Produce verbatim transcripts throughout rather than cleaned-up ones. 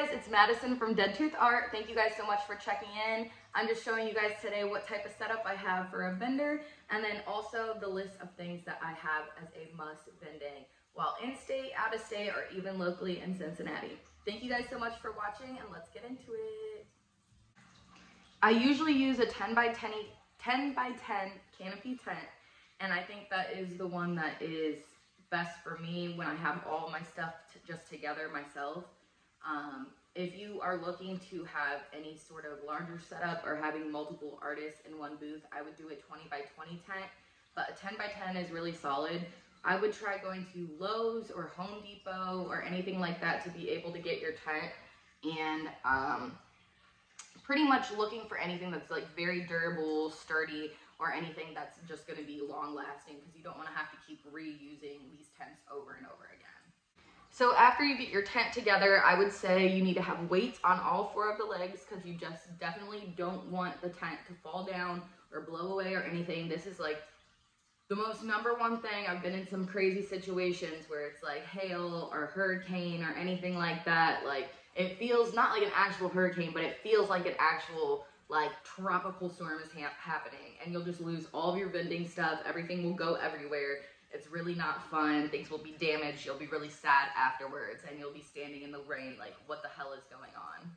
guys, it's Madison from Dead Tooth Art. Thank you guys so much for checking in. I'm just showing you guys today what type of setup I have for a vendor, and then also the list of things that I have as a must vending while in state, out of state, or even locally in Cincinnati. Thank you guys so much for watching, and let's get into it. I usually use a ten by ten canopy tent, and I think that is the one that is best for me when I have all my stuff to just together myself. Um, if you are looking to have any sort of larger setup or having multiple artists in one booth, I would do a twenty by twenty tent, but a ten by ten is really solid. I would try going to Lowe's or Home Depot or anything like that to be able to get your tent, and um, pretty much looking for anything that's like very durable, sturdy, or anything that's just going to be long lasting, because you don't want to have to keep reusing these tents over and over again. So after you get your tent together, I would say you need to have weights on all four of the legs, because you just definitely don't want the tent to fall down or blow away or anything. This is like the most number one thing. I've been in some crazy situations where it's like hail or hurricane or anything like that. Like, it feels not like an actual hurricane, but it feels like an actual like tropical storm is ha happening, and you'll just lose all of your vending stuff. Everything will go everywhere. It's really not fun. Things will be damaged. You'll be really sad afterwards, and you'll be standing in the rain like, what the hell is going on?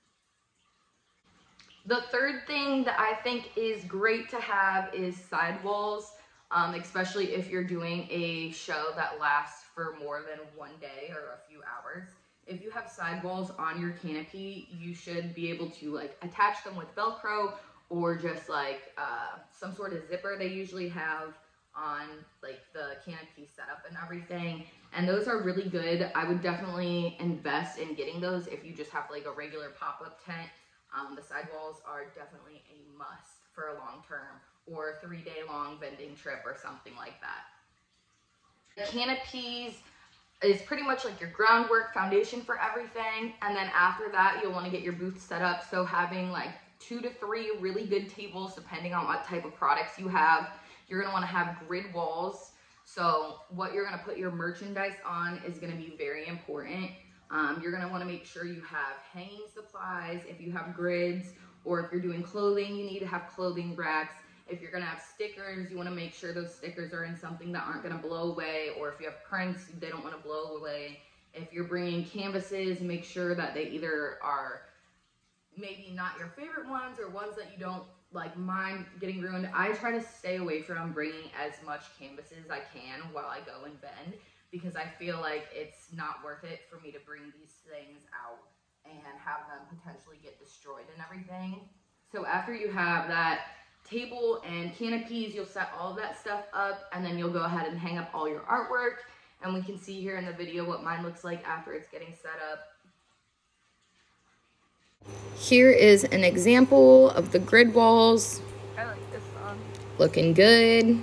The third thing that I think is great to have is sidewalls, um, especially if you're doing a show that lasts for more than one day or a few hours. If you have sidewalls on your canopy, you should be able to like attach them with Velcro, or just like uh, some sort of zipper they usually have on like the canopy setup and everything, and those are really good. I would definitely invest in getting those if you just have like a regular pop-up tent. Um, the sidewalls are definitely a must for a long term or a three day long vending trip or something like that. The canopies is pretty much like your groundwork foundation for everything, and then after that you'll want to get your booth set up. So having like two to three really good tables depending on what type of products you have. You're going to want to have grid walls. So what you're going to put your merchandise on is going to be very important. Um, you're going to want to make sure you have hanging supplies if you have grids, or if you're doing clothing, you need to have clothing racks. If you're going to have stickers, you want to make sure those stickers are in something that aren't going to blow away, or if you have prints, they don't want to blow away. If you're bringing canvases, make sure that they either are maybe not your favorite ones or ones that you don't like mind getting ruined. I try to stay away from bringing as much canvases as I can while I go and vend, because I feel like it's not worth it for me to bring these things out and have them potentially get destroyed and everything. So after you have that table and canopies, you'll set all of that stuff up, and then you'll go ahead and hang up all your artwork, and we can see here in the video what mine looks like after it's getting set up. Here is an example of the grid walls. I like this one. Looking good.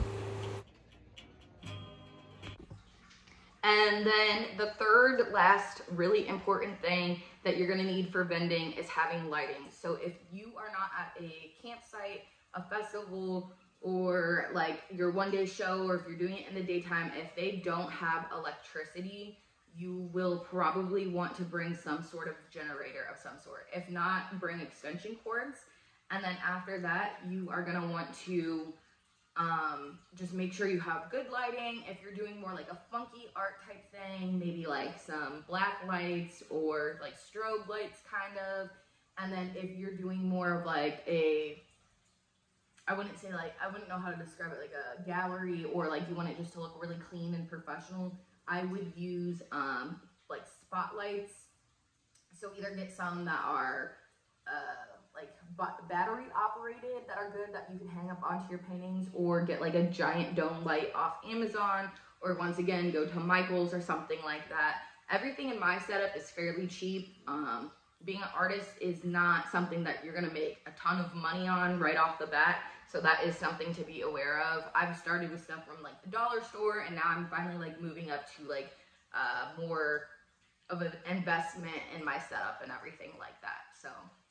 And then the third last really important thing that you're gonna need for vending is having lighting. So if you are not at a campsite, a festival, or like your one day show, or if you're doing it in the daytime, if they don't have electricity, you will probably want to bring some sort of generator of some sort. If not, bring extension cords. And then after that, you are gonna want to um, just make sure you have good lighting. If you're doing more like a funky art type thing, maybe like some black lights or like strobe lights kind of. And then if you're doing more of like a, I wouldn't say like, I wouldn't know how to describe it, like a gallery, or like you want it just to look really clean and professional, I would use um, like spotlights. So either get some that are uh, like battery operated that are good that you can hang up onto your paintings, or get like a giant dome light off Amazon, or once again go to Michael's or something like that. Everything in my setup is fairly cheap. Um, being an artist is not something that you're gonna make a ton of money on right off the bat. So that is something to be aware of. I've started with stuff from like the dollar store, and now I'm finally like moving up to like uh, more of an investment in my setup and everything like that. So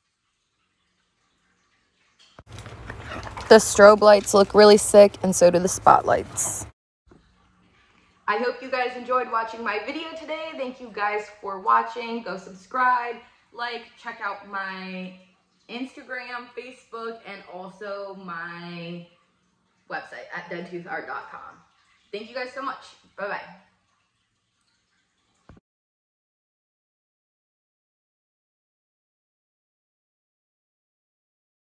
the strobe lights look really sick, and so do the spotlights. I hope you guys enjoyed watching my video today. Thank you guys for watching. Go subscribe, like, check out my Instagram, Facebook, and also my website at dead tooth art dot com. Thank you guys so much. Bye-bye.